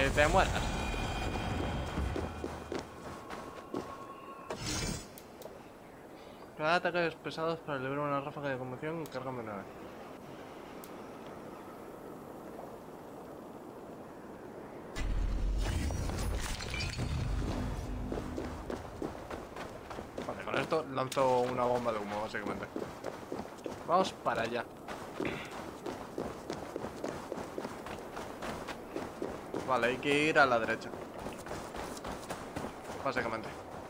que te mueras. Cada ataques pesados para liberar una ráfaga de conmoción y carga menor. Vale, con esto lanzo una bomba de humo, básicamente. Vamos para allá. Vale, hay que ir a la derecha. Básicamente.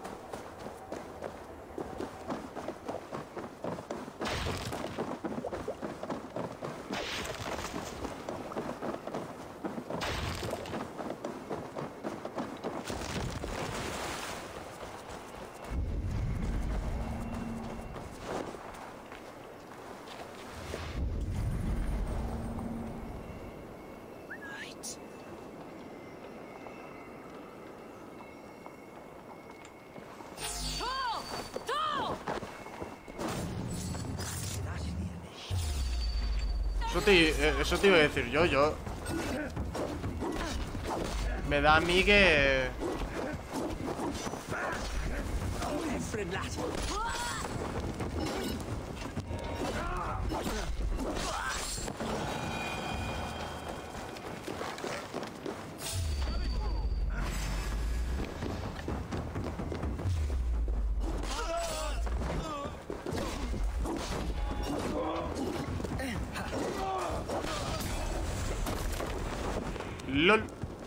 Eso te iba a decir yo. Me da a mí que... LOL.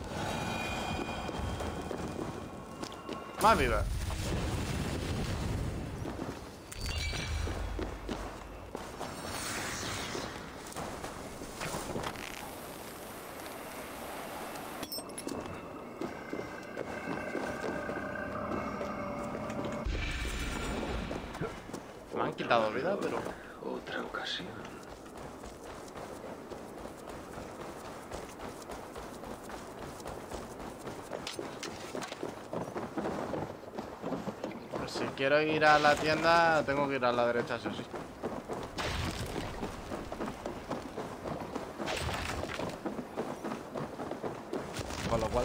Más viva. Me han quitado vida, pero... Otra ocasión. Si quiero ir a la tienda, tengo que ir a la derecha, eso sí. Con lo cual...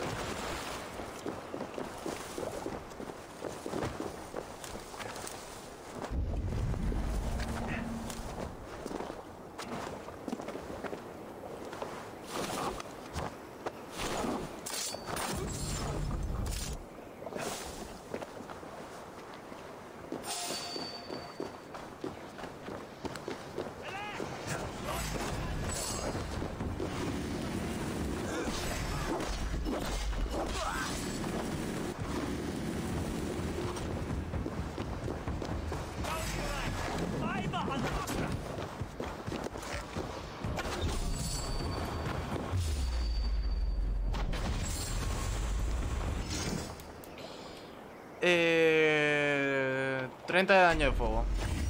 Eh... 30 de daño de fuego.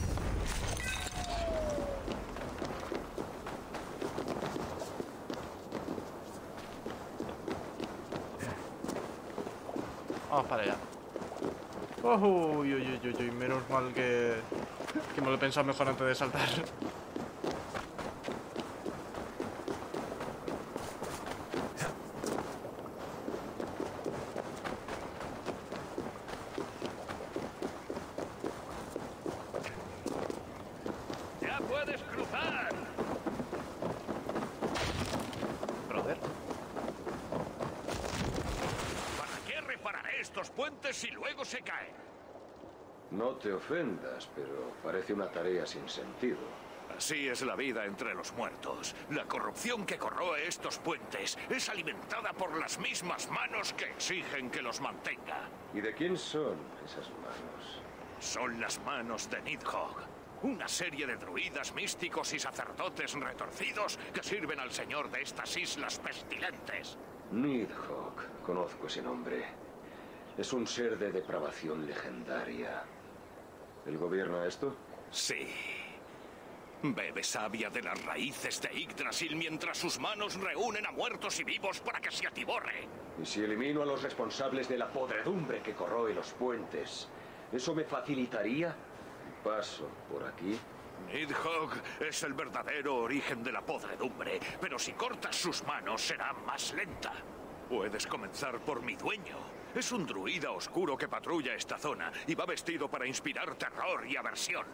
Vamos para allá. Uy, uy, uy, uy, menos mal que me lo he pensado mejor antes de saltar. ¡Ya puedes cruzar! Brother. ¿Para qué repararé estos puentes si luego se caen? No te ofendas, pero parece una tarea sin sentido. Así es la vida entre los muertos. La corrupción que corroe estos puentes es alimentada por las mismas manos que exigen que los mantenga. ¿Y de quién son esas manos? Son las manos de Nidhogg, una serie de druidas místicos y sacerdotes retorcidos que sirven al señor de estas islas pestilentes. Nidhogg, conozco ese nombre. Es un ser de depravación legendaria. ¿Él gobierna esto? Sí. Bebe savia de las raíces de Yggdrasil mientras sus manos reúnen a muertos y vivos para que se atiborre. ¿Y si elimino a los responsables de la podredumbre que corroe los puentes, eso me facilitaría el paso por aquí? Nidhogg es el verdadero origen de la podredumbre, pero si cortas sus manos será más lenta. Puedes comenzar por mi dueño. Es un druida oscuro que patrulla esta zona y va vestido para inspirar terror y aversión.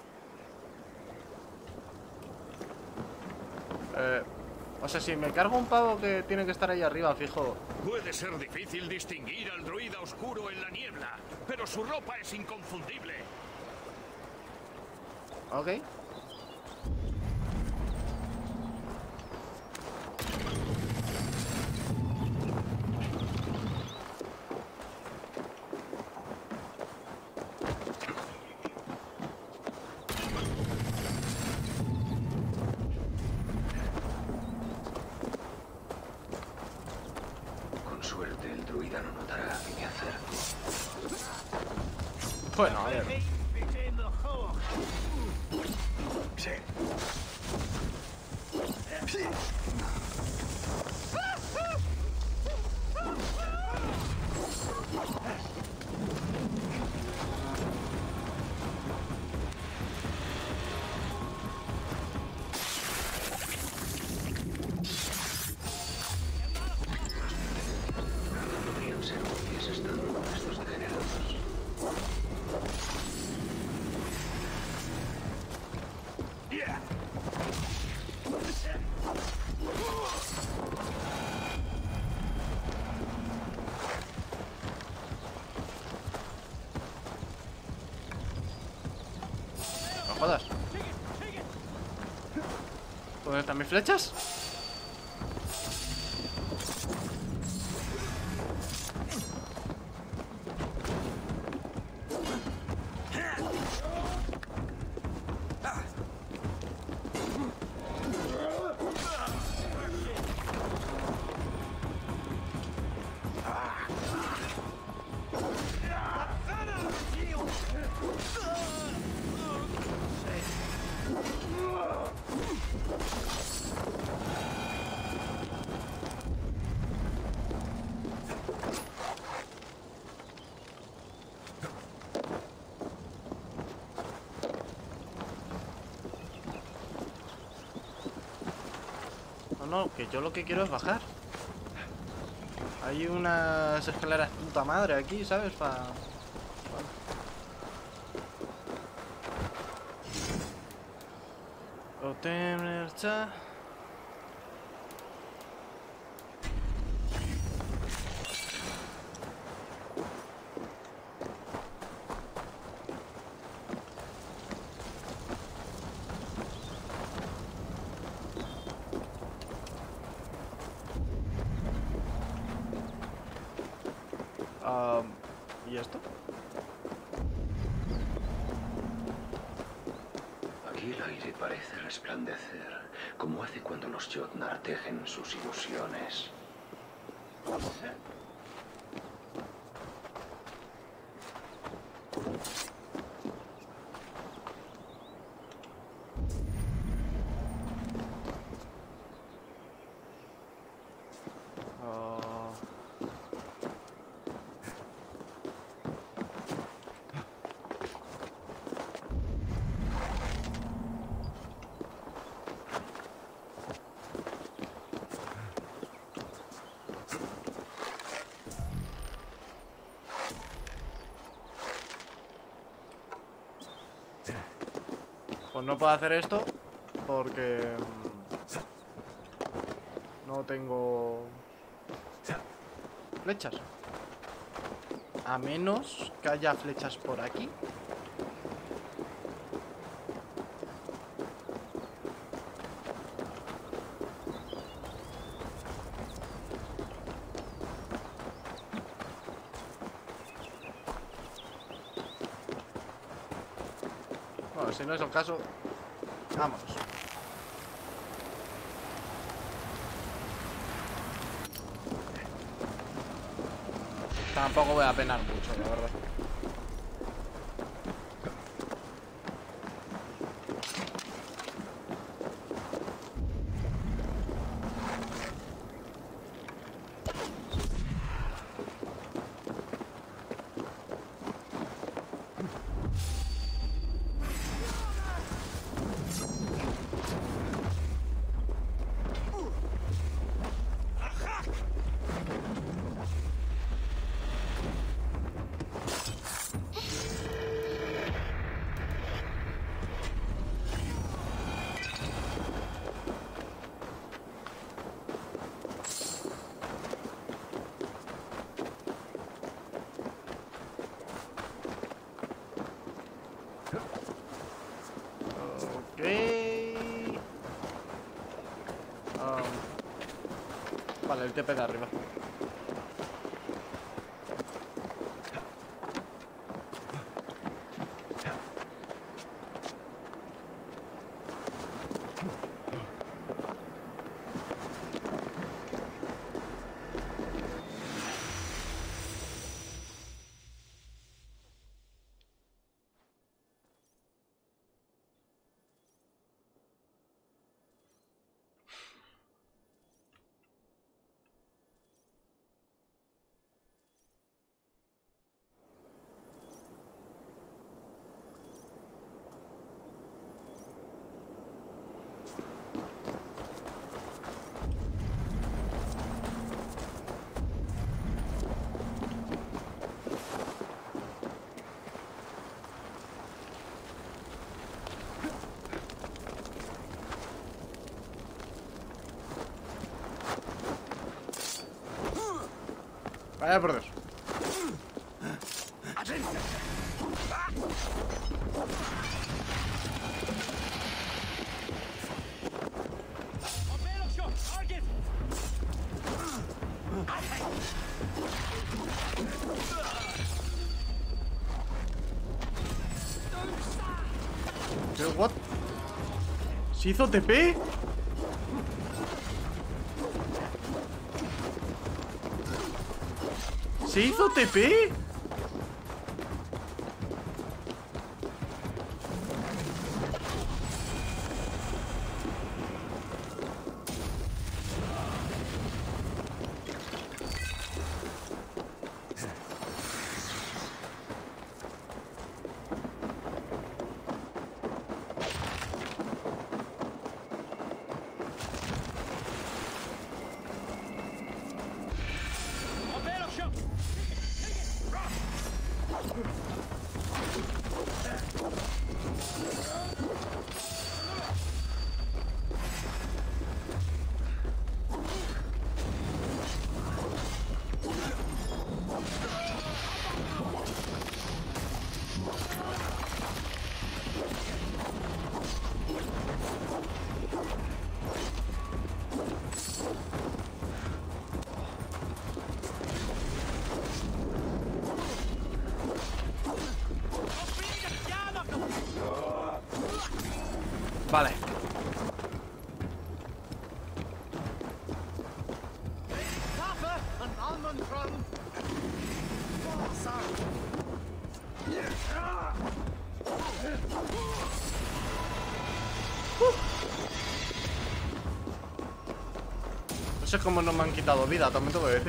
O sea, si me cargo un pavo que tiene que estar ahí arriba, fijo. Puede ser difícil distinguir al druida oscuro en la niebla, pero su ropa es inconfundible. Ok. Con suerte el druida no notará que me acerco. Bueno, a ver. Podrían ser útiles estando con estos degenerados. No jodas. ¿Dónde están mis flechas? No, que yo lo que quiero es bajar. Hay unas escaleras puta madre aquí, ¿sabes? Otemercha. ¿Y esto? Aquí el aire parece resplandecer, como hace cuando los Jotnar tejen sus ilusiones. Pues no puedo hacer esto porque no tengo flechas. A menos que haya flechas por aquí. Bueno, si no es el caso, vámonos. Tampoco voy a penar mucho, la verdad. el TP de arriba. Vaya por Dios. ¿Qué? ¿What? ¿Se hizo TP? ¿Se hizo TP? Vale. No sé cómo no me han quitado vida, también te voy a decir.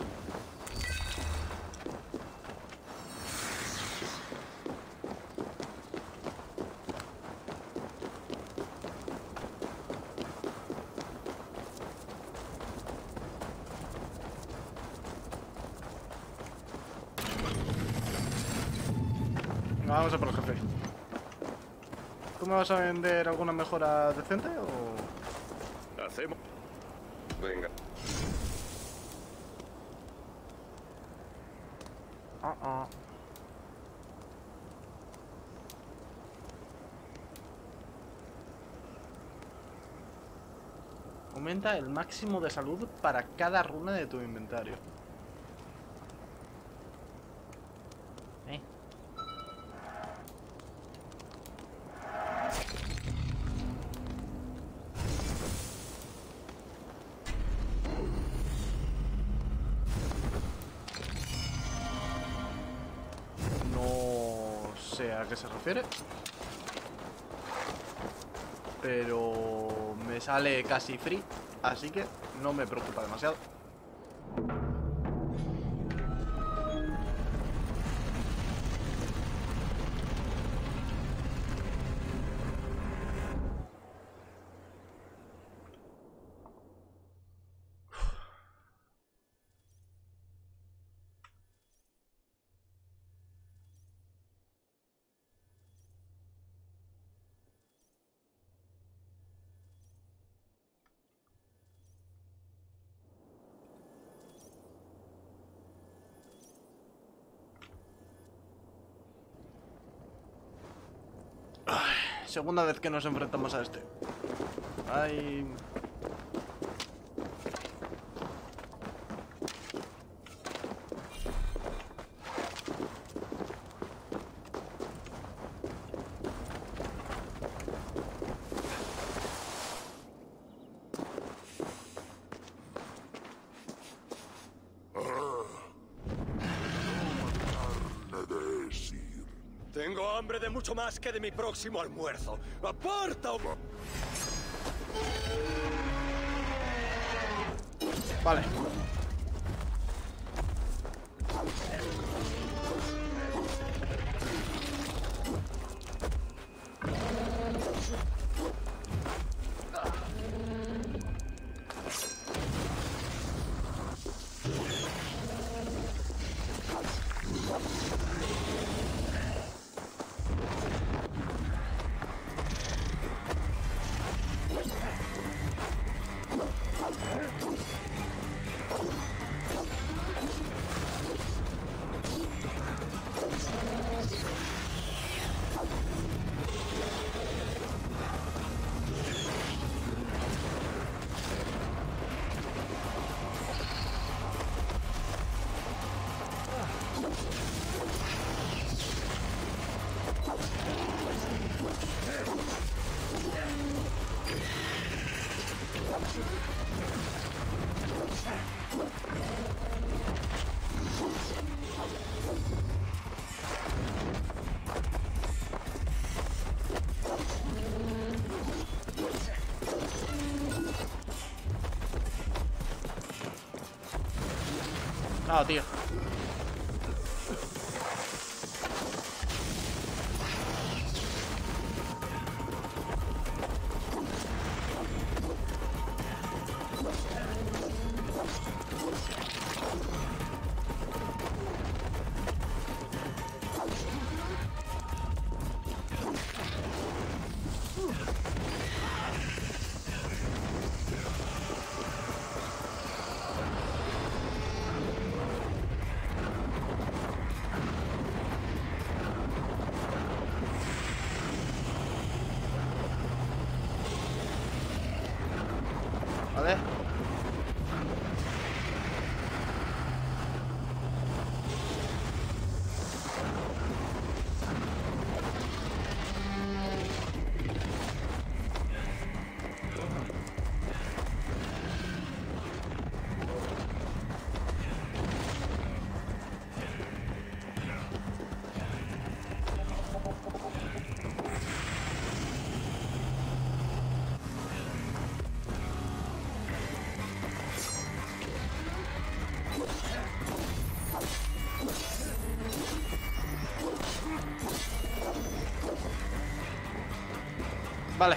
Vamos a por el jefe. ¿Tú me vas a vender alguna mejora decente o...? Hacemos... Venga. Aumenta el máximo de salud para cada runa de tu inventario. No sé a qué se refiere, pero me sale casi free, así que no me preocupa demasiado. Segunda vez que nos enfrentamos a este. Ay. Tengo hambre de mucho más que de mi próximo almuerzo. ¡Aparta! Vale. No, tío. Vale. Vale.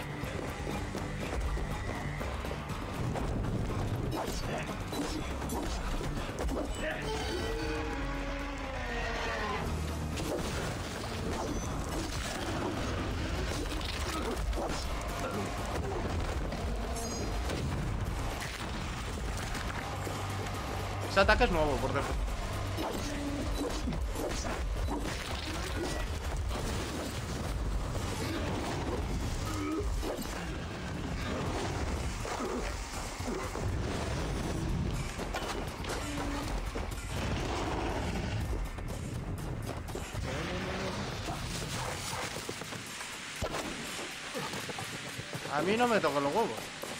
Ese ataque es nuevo, por cierto. A mí no me tocan los huevos.